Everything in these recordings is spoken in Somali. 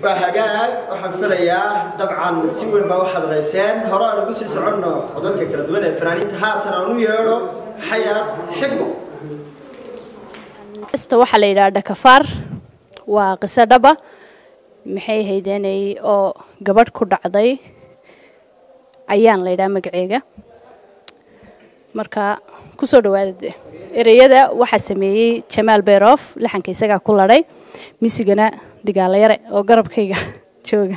وحاجات وحنفريا طبعا سوي بواحد رئيسان هراء القصص عنا وضدك كلا دوله فرانين تهاتنا ونيرو حياة حجمه waxa la yiraahdaa Dhakafaar waa qiso dhaba maxay haydanay oo gabadh ku dhacday ayaan la yiraahdaa magaceega marka ku soo dhawaada ereyada waxa sameeyay Jamaal Beerof laxanka isaga ku laday misigana digaal yare oo garabkayga jooga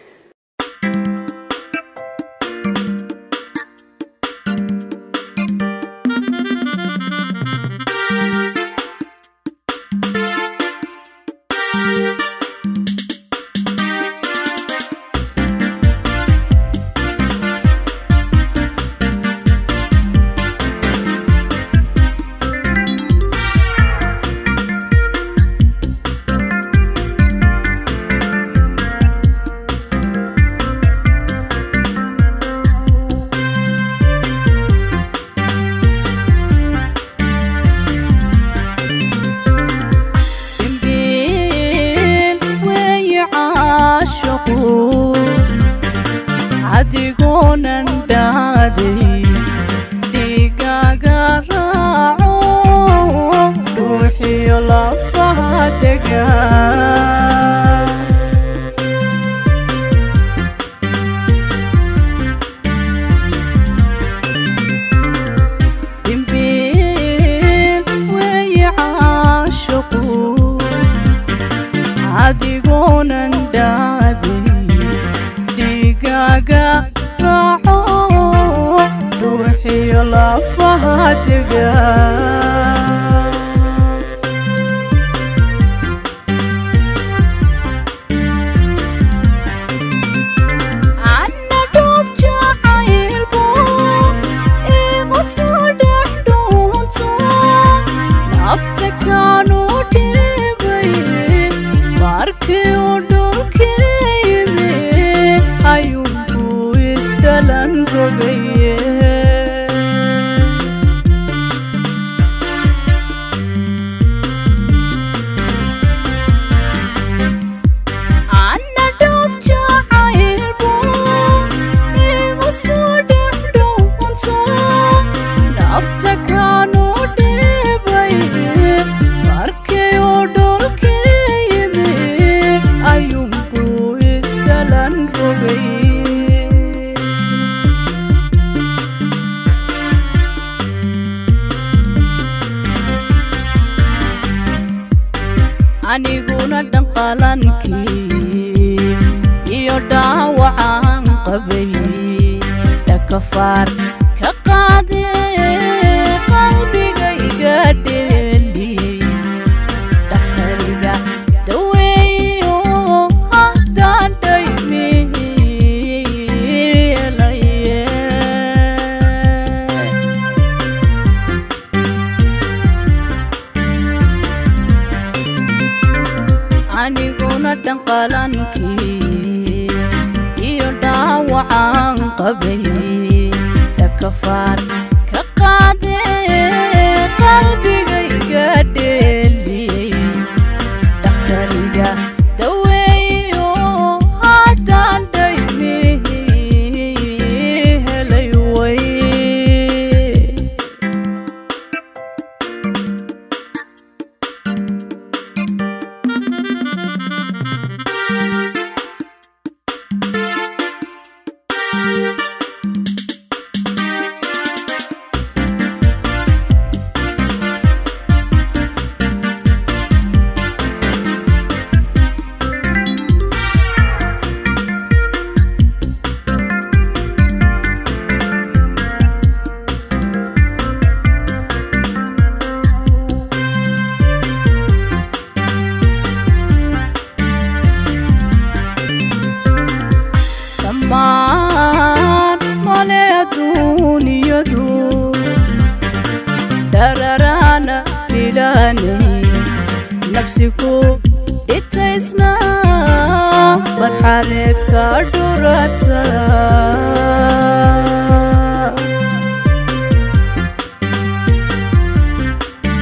Dhakafaar ka qaade qalbigayga dheeli dhaxtariga daweeyo haddaan dhaymeelaye aniguna dhanqalankii iyo dhaawacaan qabay Dhakafaar ka qaade qalbigayga dheeli dhaxtariga daweeyo haddaan dhaymehelay way نفسكو إتسنا مرحلة كدرتها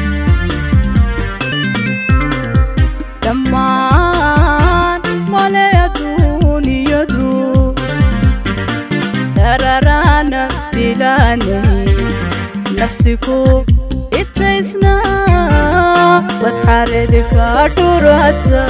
دمان مالي dhaanay nafsiku itaysna wad xareedi ka dhurata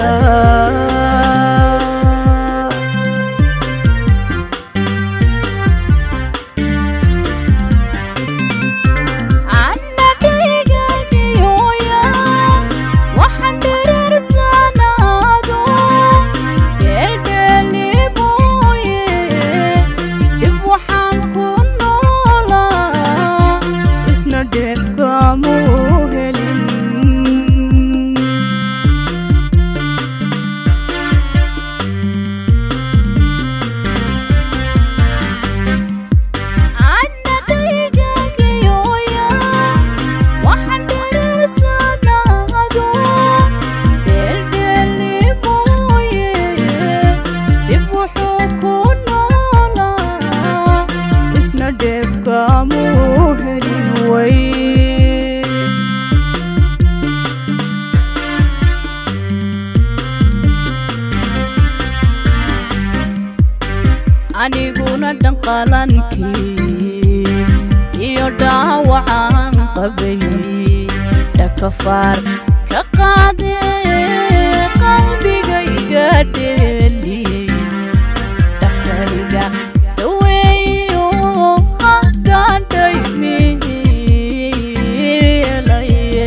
aniguna dhanqalankii iyo dhaawacaan qabay dhakafaar ka qaadee qalbigayga dheeliyey dhakhtariga daweeyo haddaan dhaymielaye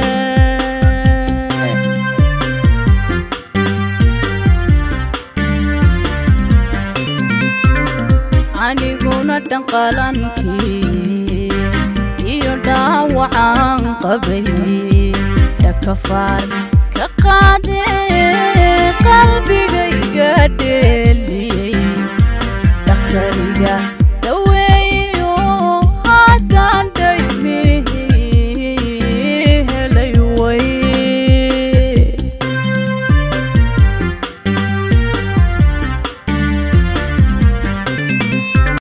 aniguna dhanqalankii iyo dhaawacaan qabay dhakafaar ka qaadee qalbiga